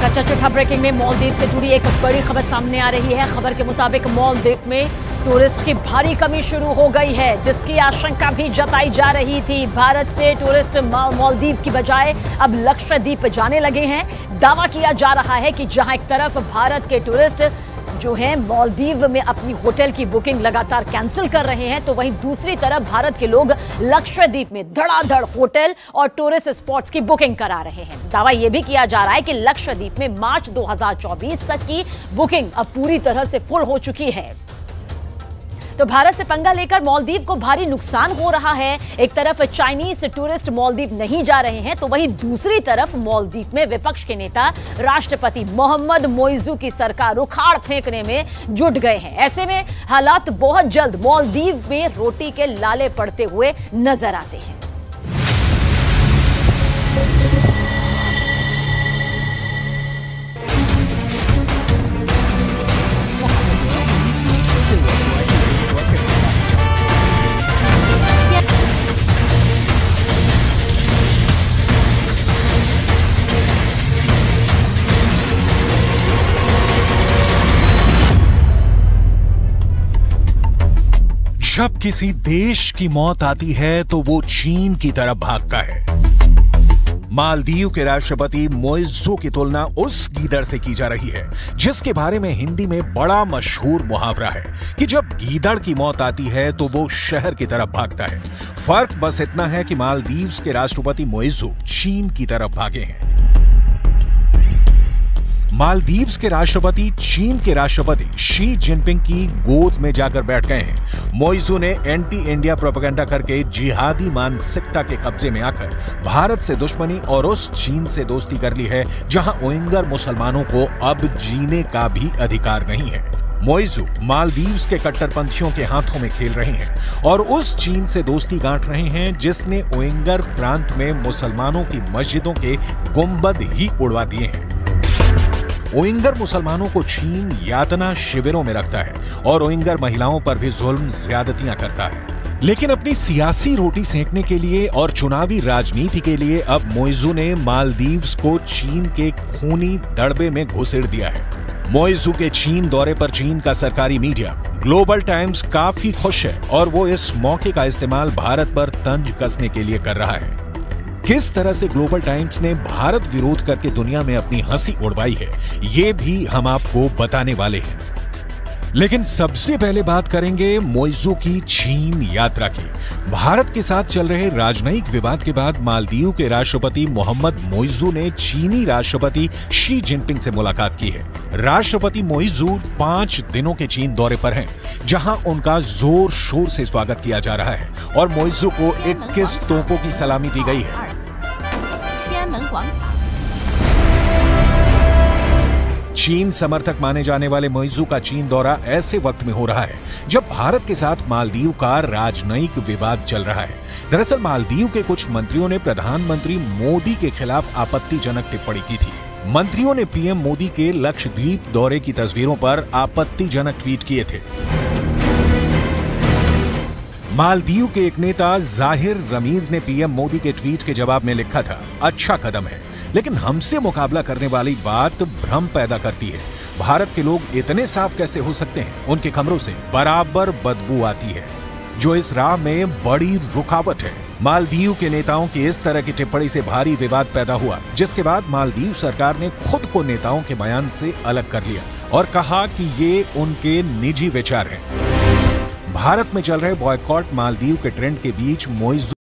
कच्चा चिट्ठा ब्रेकिंग में मालदीव से जुड़ी एक बड़ी खबर सामने आ रही है। खबर के मुताबिक मालदीव में टूरिस्ट की भारी कमी शुरू हो गई है, जिसकी आशंका भी जताई जा रही थी। भारत से टूरिस्ट मालदीव की बजाय अब लक्षद्वीप जाने लगे हैं। दावा किया जा रहा है कि जहां एक तरफ भारत के टूरिस्ट जो है मालदीव में अपनी होटल की बुकिंग लगातार कैंसिल कर रहे हैं, तो वहीं दूसरी तरफ भारत के लोग लक्षद्वीप में धड़ाधड़ होटल और टूरिस्ट स्पॉट्स की बुकिंग करा रहे हैं। दावा यह भी किया जा रहा है कि लक्षद्वीप में मार्च 2024 तक की बुकिंग अब पूरी तरह से फुल हो चुकी है। तो भारत से पंगा लेकर मालदीव को भारी नुकसान हो रहा है। एक तरफ चाइनीज टूरिस्ट मालदीव नहीं जा रहे हैं, तो वहीं दूसरी तरफ मालदीव में विपक्ष के नेता राष्ट्रपति मोहम्मद मोइजू की सरकार उखाड़ फेंकने में जुट गए हैं। ऐसे में हालात बहुत जल्द मालदीव में रोटी के लाले पड़ते हुए नजर आते हैं। जब किसी देश की मौत आती है तो वो चीन की तरफ भागता है। मालदीव के राष्ट्रपति मोइज़ू की तुलना उस गीदड़ से की जा रही है, जिसके बारे में हिंदी में बड़ा मशहूर मुहावरा है कि जब गीदड़ की मौत आती है तो वो शहर की तरफ भागता है। फर्क बस इतना है कि मालदीव के राष्ट्रपति मोइज़ू चीन की तरफ भागे हैं। मालदीव के राष्ट्रपति चीन के राष्ट्रपति शी जिनपिंग की गोद में जाकर बैठ गए हैं। मोइज़ू ने एंटी इंडिया प्रोपेगेंडा करके जिहादी मानसिकता के कब्जे में आकर भारत से दुश्मनी और उस चीन से दोस्ती कर ली है, जहां उइगर मुसलमानों को अब जीने का भी अधिकार नहीं है। मोइज़ू मालदीव के कट्टरपंथियों के हाथों में खेल रहे हैं और उस चीन से दोस्ती गांठ रहे हैं जिसने उइगर प्रांत में मुसलमानों की मस्जिदों के गुंबद ही उड़वा दिए हैं। उइगर मुसलमानों को चीन यातना शिविरों में रखता है और उइगर महिलाओं पर भी जुल्म ज्यादतियां करता है। लेकिन अपनी सियासी रोटी सेंकने के लिए और चुनावी राजनीति के लिए अब मोइज़ू ने मालदीव को चीन के खूनी दड़बे में घुसेड़ दिया है। मोइज़ू के चीन दौरे पर चीन का सरकारी मीडिया ग्लोबल टाइम्स काफी खुश है और वो इस मौके का इस्तेमाल भारत पर तंज कसने के लिए कर रहा है। किस तरह से ग्लोबल टाइम्स ने भारत विरोध करके दुनिया में अपनी हंसी उड़वाई है, ये भी हम आपको बताने वाले हैं। लेकिन सबसे पहले बात करेंगे मोइज़ू की चीन यात्रा की। भारत के साथ चल रहे राजनयिक विवाद के बाद मालदीव के राष्ट्रपति मोहम्मद मोइज़ू ने चीनी राष्ट्रपति शी जिनपिंग से मुलाकात की है। राष्ट्रपति मोइज़ू 5 दिनों के चीन दौरे पर हैं, जहां उनका जोर शोर से स्वागत किया जा रहा है और मोइज़ू को 21 तोपों की सलामी दी गई है। चीन समर्थक माने जाने वाले मोइज़ू का चीन दौरा ऐसे वक्त में हो रहा है जब भारत के साथ मालदीव का राजनयिक विवाद चल रहा है। दरअसल मालदीव के कुछ मंत्रियों ने प्रधानमंत्री मोदी के खिलाफ आपत्तिजनक टिप्पणी की थी। मंत्रियों ने पीएम मोदी के लक्षद्वीप दौरे की तस्वीरों पर आपत्तिजनक ट्वीट किए थे। मालदीव के एक नेता जाहिर रमीज ने पीएम मोदी के ट्वीट के जवाब में लिखा था, अच्छा कदम है, लेकिन हमसे मुकाबला करने वाली बात भ्रम पैदा करती है। भारत के लोग इतने साफ कैसे हो सकते हैं? उनके कमरों से बराबर बदबू आती है, जो इस राह में बड़ी रुकावट है। मालदीव के नेताओं की इस तरह की टिप्पणी से भारी विवाद पैदा हुआ, जिसके बाद मालदीव सरकार ने खुद को नेताओं के बयान से अलग कर लिया और कहा कि ये उनके निजी विचार हैं। भारत में चल रहे बॉयकॉट मालदीव के ट्रेंड के बीच मोइज़ू